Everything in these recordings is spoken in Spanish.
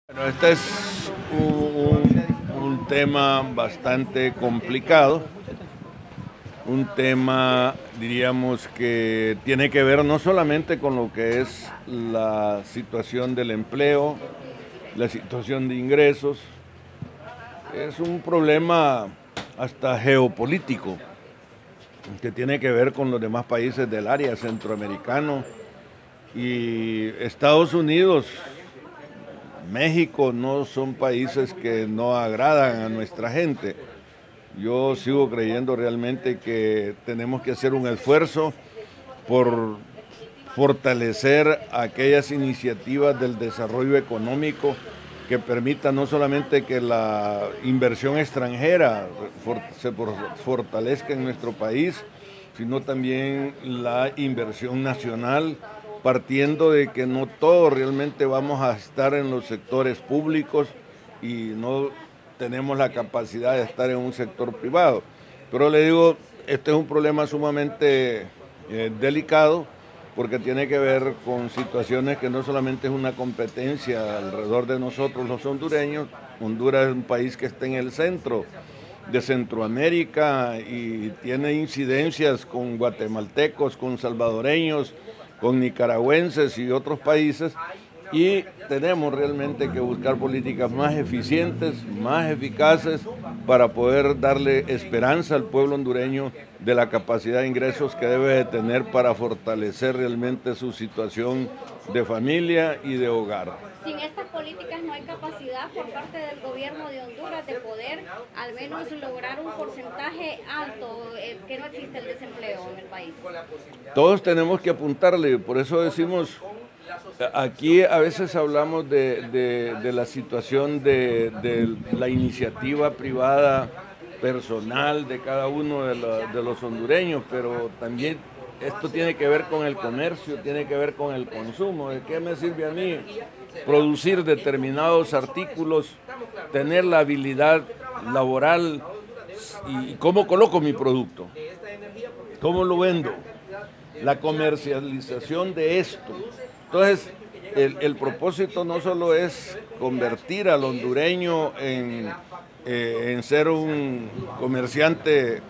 Bueno, este es un tema bastante complicado, un tema, diríamos, que tiene que ver no solamente con lo que es la situación del empleo, la situación de ingresos, es un problema hasta geopolítico, que tiene que ver con los demás países del área centroamericano y Estados Unidos. México no son países que no agradan a nuestra gente. Yo sigo creyendo realmente que tenemos que hacer un esfuerzo por fortalecer aquellas iniciativas del desarrollo económico que permitan no solamente que la inversión extranjera se fortalezca en nuestro país, sino también la inversión nacional, partiendo de que no todos realmente vamos a estar en los sectores públicos y no tenemos la capacidad de estar en un sector privado. Pero le digo, este es un problema sumamente delicado, porque tiene que ver con situaciones que no solamente es una competencia alrededor de nosotros los hondureños. Honduras es un país que está en el centro de Centroamérica y tiene incidencias con guatemaltecos, con salvadoreños, con nicaragüenses y otros países, y tenemos realmente que buscar políticas más eficientes, más eficaces, para poder darle esperanza al pueblo hondureño de la capacidad de ingresos que debe de tener para fortalecer realmente su situación de familia y de hogar. Sin estas políticas no hay capacidad por parte del gobierno de Honduras de poder al menos lograr un porcentaje alto, que no existe el desempleo en el país. Todos tenemos que apuntarle, por eso decimos, aquí a veces hablamos de la situación de la iniciativa privada, personal de cada uno de los hondureños, pero también esto tiene que ver con el comercio, tiene que ver con el consumo. ¿De qué me sirve a mí producir determinados artículos, tener la habilidad laboral y cómo coloco mi producto? ¿Cómo lo vendo? La comercialización de esto. Entonces, el propósito no solo es convertir al hondureño en ser un comerciante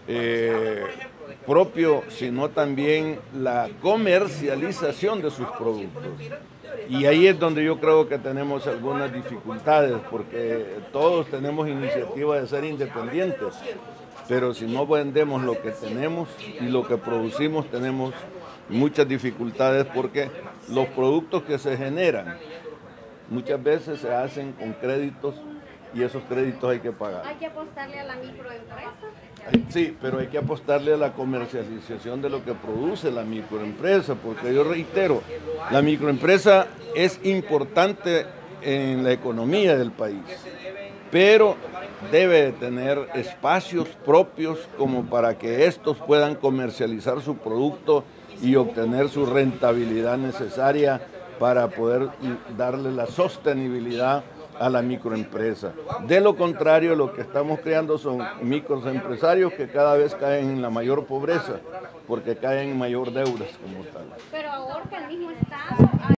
propio, sino también la comercialización de sus productos. Y ahí es donde yo creo que tenemos algunas dificultades, porque todos tenemos iniciativa de ser independientes, pero si no vendemos lo que tenemos y lo que producimos, tenemos muchas dificultades, porque los productos que se generan muchas veces se hacen con créditos y esos créditos hay que pagar. ¿Hay que apostarle a la microempresa? Sí, pero hay que apostarle a la comercialización de lo que produce la microempresa, porque yo reitero, la microempresa es importante en la economía del país, pero debe de tener espacios propios como para que estos puedan comercializar su producto y obtener su rentabilidad necesaria para poder darle la sostenibilidad a la microempresa. De lo contrario, lo que estamos creando son microempresarios que cada vez caen en la mayor pobreza, porque caen en mayor deudas como tal. Pero ahorca el mismo Estado